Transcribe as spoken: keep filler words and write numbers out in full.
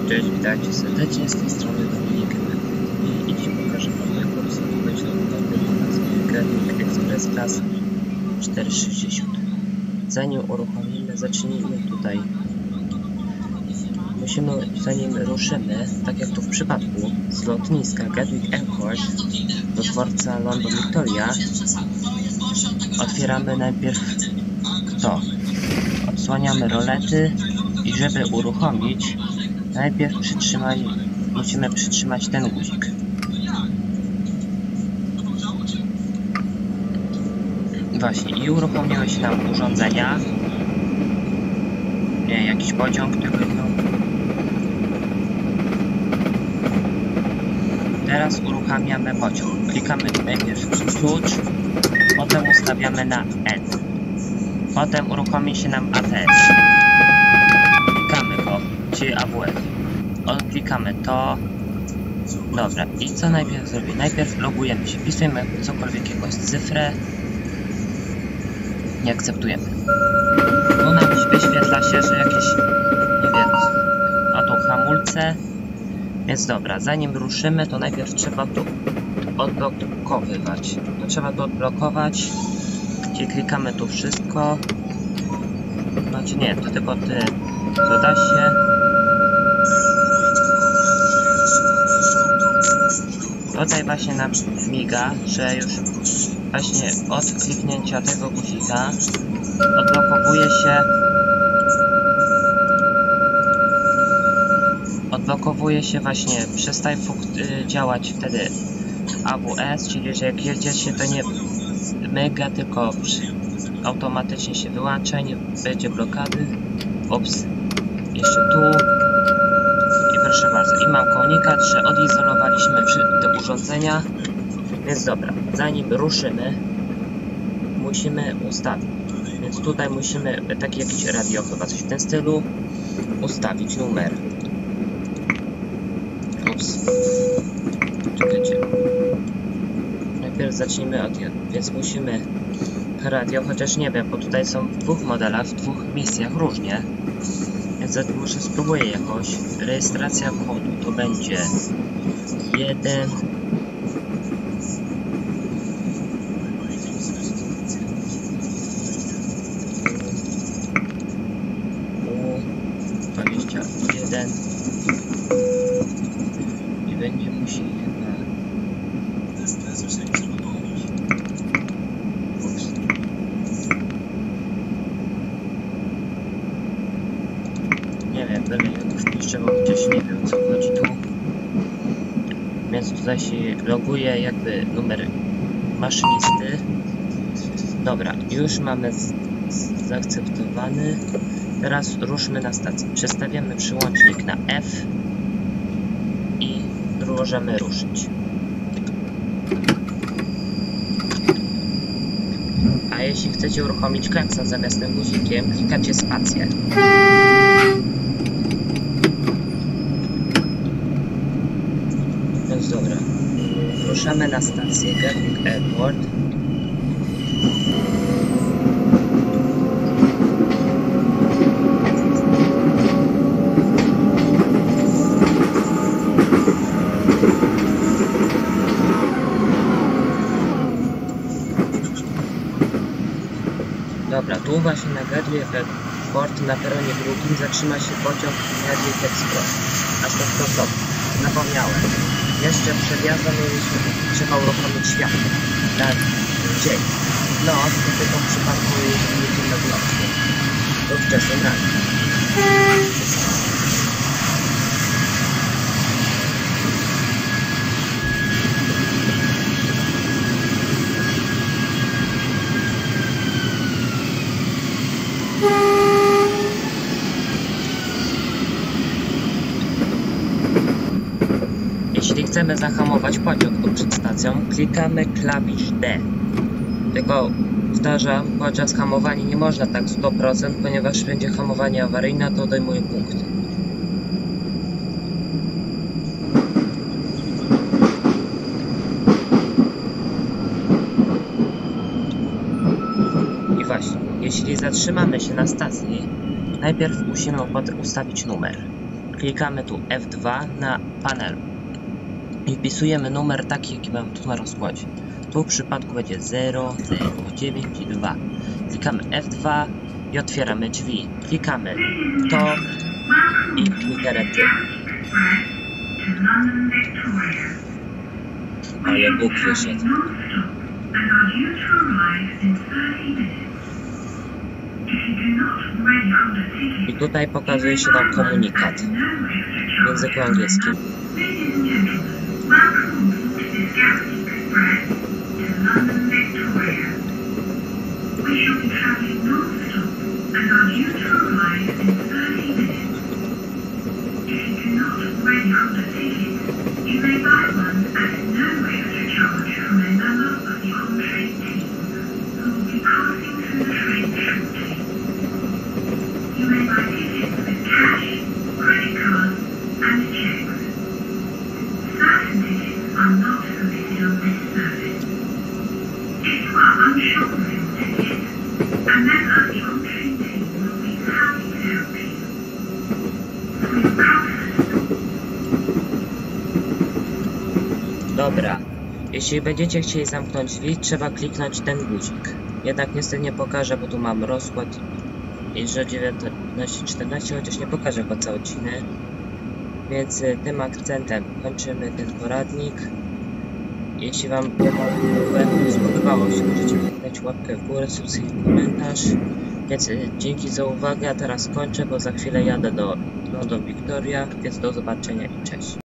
Cześć, witajcie serdecznie, z tej strony Dominik i dziś pokażę wam, jak obsługiwać lądowy o nazwie Gatwick Express Class czterysta sześćdziesiąt. Zanim uruchomimy, zacznijmy tutaj. Musimy, zanim ruszymy, tak jak tu w przypadku, z lotniska Gatwick Airport do dworca London Victoria, otwieramy najpierw to. Odsłaniamy rolety i żeby uruchomić, najpierw przytrzymaj, musimy przytrzymać ten guzik. Właśnie, i uruchomiły się nam urządzenia. Nie, jakiś pociąg, tylko jedno. Teraz uruchamiamy pociąg. Klikamy najpierw w klucz, potem ustawiamy na N. Potem uruchomi się nam A T S. Klikamy go, czyli A W F. Odklikamy to. Dobra, i co najpierw zrobię? Najpierw logujemy się, wpisujemy cokolwiek, jakąś cyfrę. Nie akceptujemy. Tu nam wyświetla się, że jakieś, nie wiem, a tu hamulce. Więc dobra, zanim ruszymy, to najpierw trzeba tu odblokowywać. To trzeba to odblokować. Czyli klikamy tu wszystko. Znaczy nie, to tylko ty. To da się. Tutaj właśnie nam miga, że już właśnie od kliknięcia tego guzika odblokowuje się odblokowuje się właśnie, przestaje działać wtedy A W S, czyli że jak jedziecie, to nie myga, tylko automatycznie się wyłącza, nie będzie blokady. Ups, jeszcze tu. I proszę bardzo, i mam komunikat, że odizolowaliśmy te urządzenia. Więc dobra, zanim ruszymy, musimy ustawić. Więc tutaj musimy, taki jakiś radio, chyba coś w tym stylu, ustawić numer. Ups. Czekajcie. Najpierw zacznijmy od jeden, więc musimy radio, chociaż nie wiem, bo tutaj są w dwóch modelach, w dwóch misjach różnie. Więc może spróbuję jakoś. Rejestracja kodu to będzie jeden. dwadzieścia jeden. I będzie musi chyba. Nie wiem, będę go wpiszę, bo chociaż nie wiem, o co chodzi tu. Więc tutaj się loguje jakby numer maszynisty. Dobra, już mamy zaakceptowany. Teraz ruszmy na stację. Przestawiamy przyłącznik na F i możemy ruszyć. A jeśli chcecie uruchomić klakson zamiast tym guzikiem, klikacie spację. Więc dobra. Ruszamy na stację Gatwick Airport. Dobra, tu właśnie na Gatwick Airport na peronie drugim zatrzyma się pociąg Gatwick Express. Następnie zapomniałem. Jeszcze przed jazdą trzeba uruchomić światło. Na dzień. No, to tylko w przypadku jeśli jedziemy w nocy. To wczesnym rankiem. Jeśli chcemy zahamować pociąg tu przed stacją, klikamy klawisz D. Tylko powtarzam, podczas hamowania nie można tak sto procent, ponieważ będzie hamowanie awaryjne, to odejmuje punkt. I właśnie, jeśli zatrzymamy się na stacji, najpierw musimy ustawić numer. klikamy tu F dwa na panelu i wpisujemy numer taki, jaki mamy tu na rozkładzie. Tu w przypadku będzie zero zero dziewięć dwa. Klikamy F dwa i otwieramy drzwi. Klikamy to i literę T. Ale Bóg wyszedł. I tutaj pokazuje się nam komunikat w języku angielskim. Dobra, jeśli będziecie chcieli zamknąć drzwi, trzeba kliknąć ten guzik. Jednak niestety nie pokażę, bo tu mam rozkład i że dziewiętnaście czternaście, chociaż nie pokażę go cały odcinek. Więc tym akcentem kończymy ten poradnik. Jeśli Wam spodobało się, możecie dać łapkę w górę, subskrybuj, komentarz. Więc dzięki za uwagę, a teraz kończę, bo za chwilę jadę do London Victoria, więc do zobaczenia i cześć.